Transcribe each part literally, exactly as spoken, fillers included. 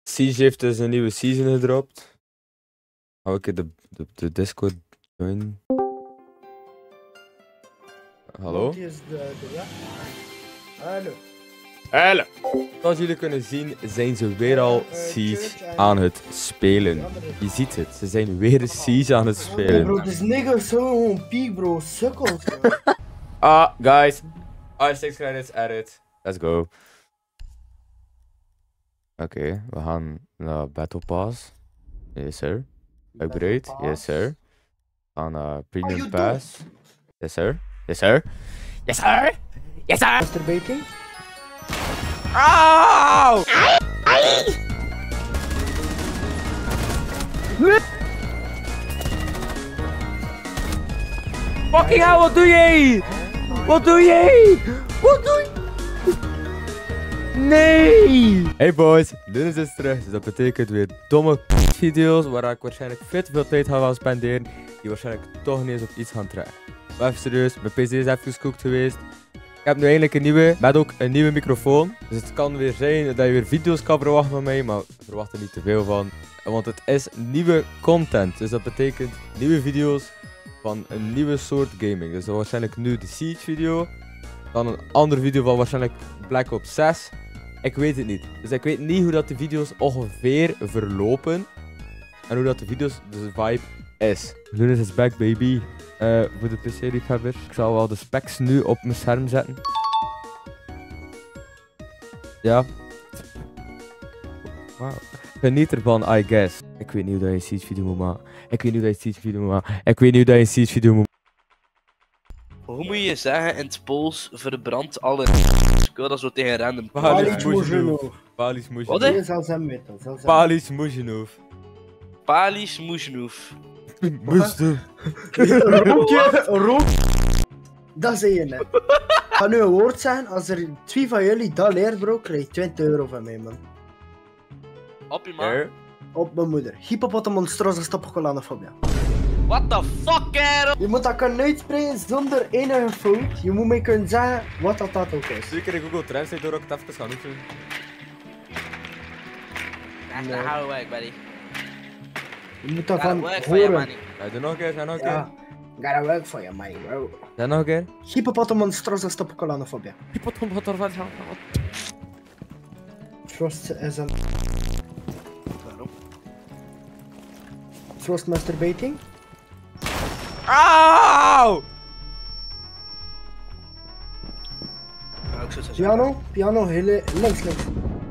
Siege heeft dus een nieuwe season gedropt. Hou ik de, de, de Discord join. Hallo? Is de, de weg. Hallo. Hallo. Zoals jullie kunnen zien zijn ze weer al Siege aan het spelen. Je ziet het, ze zijn weer Siege aan het Hey spelen. bro, this nigga is zo gewoon piek bro, sukkels bro. Ah, guys. Ah, six credits, edit. Let's go. Oké, okay, we gaan naar Battle Pass. Yes sir. Upgrade, yes sir. We gaan naar Premium Pass. Yes sir. Yes sir. Yes sir. Yes sir. Masturbating? Auw! Fucking hell, wat doe je? Wat doe je? Wat doe je? Nee! Hey boys, Lunis is terug, dus dat betekent weer domme video's waar ik waarschijnlijk veel te veel tijd ga gaan spenderen, die waarschijnlijk toch niet eens op iets gaan trekken. Maar even serieus, mijn P C is even gescoekt geweest. Ik heb nu eindelijk een nieuwe, met ook een nieuwe microfoon. Dus het kan weer zijn dat je weer video's kan verwachten van mij, maar verwacht er niet te veel van. Want het is nieuwe content, dus dat betekent nieuwe video's van een nieuwe soort gaming. Dus waarschijnlijk nu de Siege video, dan een andere video van waarschijnlijk Black Ops zes. Ik weet het niet. Dus ik weet niet hoe dat de video's ongeveer verlopen. En hoe dat de video's, de vibe is. Lunis is back baby. Uh, voor de P C-liefhebber. Ik zal wel de specs nu op mijn scherm zetten. Ja. Wauw. Geniet ervan, I guess. Ik weet niet hoe dat je een Siege video moet maken. Ik weet niet hoe dat je een Siege video moet maken. Ik weet niet hoe dat je een Siege video moet Hoe moet je zeggen in het Pools verbrand alle Ik wil dat zo tegen random. Palis Muzhinov. Palis Muzhinov. Wat? Zal zijn weten, zal zijn. Palis Muzhinov. Palis Muzhinov. Muzhinov. Rookje, rook. Dat zei je net. Ga nu een woord zijn, als er twee van jullie dat leert bro, krijg je twintig euro van mij man. Op je man. Op mijn moeder. Hippopotamonstrosa stopcolanofobia. What the fuck, kerel? Je moet dat kunnen uitspreken zonder enige fout. Je moet mij kunnen zeggen wat dat, dat ook is. Zeker in Google Translate door ook het even gaan oefenen. Echt een harde werk, buddy. Je moet Gotta daarvan work for your horen. money. Ja, doe nog een keer, doe nog een keer. Ja. Gotta work for your money bro. Ja, nog een keer. Hippopotamonstrosa stopcolanofobia. Hippotom wat er wat gaat. Frost is een... Waarom? Frost masturbating? Auw! Ja, ik zou zo zeggen. Piano, piano, hele... links, links.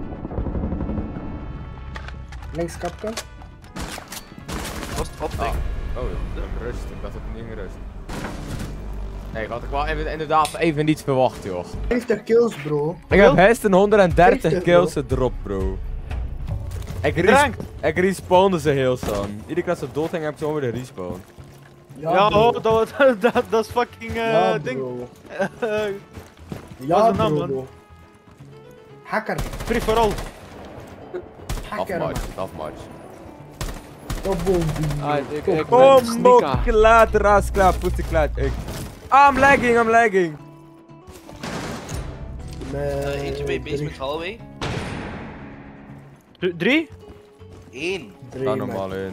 Links kapkant. Vast op, Ah. Oh, rust. Ik dacht dat het niet gerust. Nee, had ik wel even, inderdaad even niet verwacht, joh. vijftig kills bro. Ik heb gisteren honderddertig vijftig, kills gedropt, bro. Ik, res ik respawnde ze heel snel. Iedere keer als ze dood gingen, heb ik zo weer de respawn. Ja, bro. oh, dat, dat, dat, dat is fucking uh, Ja, ding. bro. Uh, Ja, is de naam, bro, man? bro. Hacker. free for all. Hacker, man. Afmatch, afmatch. Dat bombi. Ah, ik, ik Kom ben op, sneaker. klaar, raas, klaar, poesie, klaar. Ik... I'm lagging, I'm lagging. Uh, eentje bij basement hallway. D- Drie? Eén. Ga normaal in.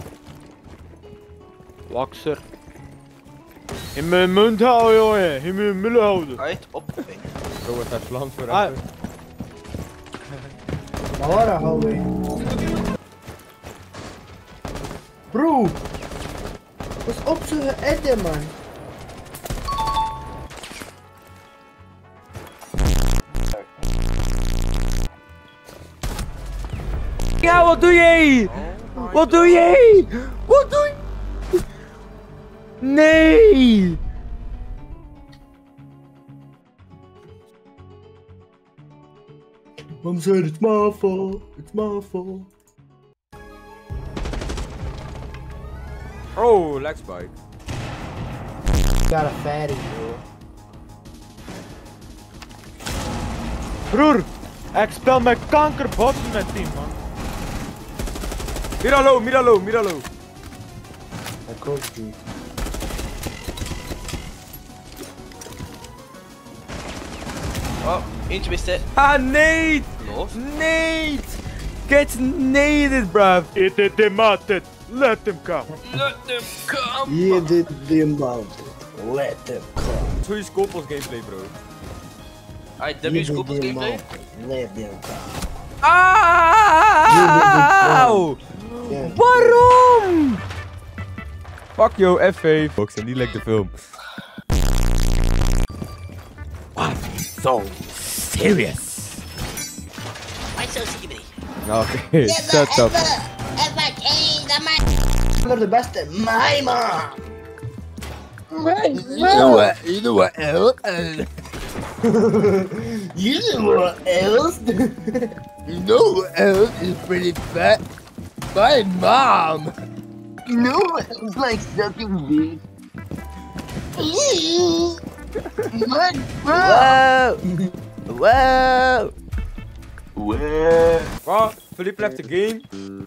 Wakser. In mijn mond houden, jongen. In mijn mullen houden. Uit, op. Bro, het heeft Vlaams voor Ah. even. Maar waar hou je? Bro! Wat is op z'n edden, man? Ja, wat doe je? Wat doe je? Wat doe je? Nee! Mom said it's my fault, it's my fault. Oh, leg spike. Got a fatty, bro. Broer, ik speel met kankerbotten met team, man. Miralo, Miralo, Miralo. Dat koopt die. Oh, eentje wist het. Ah, nee! Loof. Nee! Kids need it, bruv. It it demoted. Let him come. Let them come! Je dit demoted. Let them come. Goeie Scopels gameplay, bro. Alright, W is Koppels gameplay. Let them come. Auw! Waarom? Fuck yo, F vijf. Box en niet lekker de film. Why so serious? Why so serious? Oké, shut up. De beste, my man. You know what? You know what else? You know what else? You know what else is pretty fat? My mom! You know what else like sucking dick? My Wow! Wow! Well, Oh, Philippe left the game.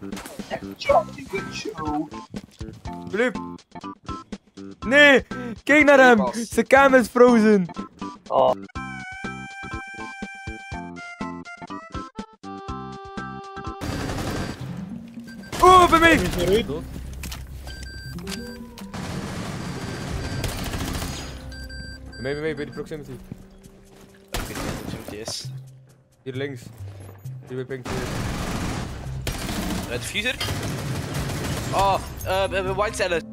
Philippe! Nee! Kijk naar hem! Zijn kamer is frozen! Oh. Oh, bij mij! Bij mij, bij mij, bij die proximity. Ik weet niet wat het is. Hier links. Hier bij pink. Uh, diffuser? Oh, uh, we hebben white cellen.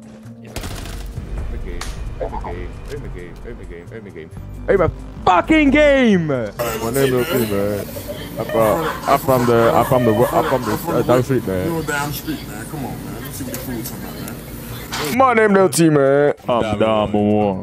Game, game, game, game, game, game. Hey, my fucking game! My name is T, man. I'm from, I'm from the, I'm from the, I'm from the uh, down street, man. You're down street, man. Come on, man. Let's see what the food's talking about, man. My name is T, man. I'm Diamond One.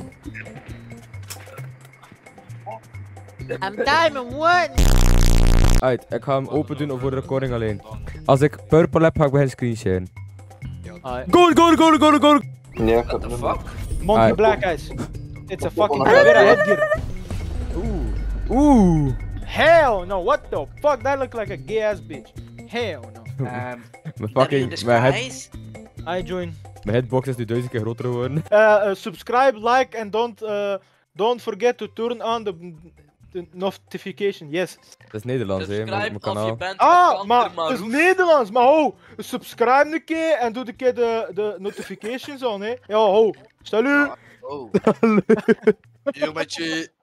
I'm Diamond One. Uit, ik ga hem open doen voor de recording alleen. Als ik purple heb, ga ik bij een screenshare. Go, go, go, go, go! What the fuck? Monkey Alright. Black Eyes. It's a fucking Caveira headgear. Ooh. Oeh! Hell no, what the fuck? That look like a gay ass bitch. Hell no. Um, Mijn W fucking, mijn, head, disguise? I join. mijn headbox is nu duizend keer groter geworden. Uh, uh, subscribe, like, and don't uh, don't forget to turn on the, the notification. Yes. Dat is Nederlands, hè, mijn, mijn Subscribe of je kanaal. bent Ah, een maar kanter, het is Maroes. Nederlands. Maar ho, subscribe een keer en doe een keer de, de notifications on, hè. Ja, ho. Salut. Oh. Yo, met je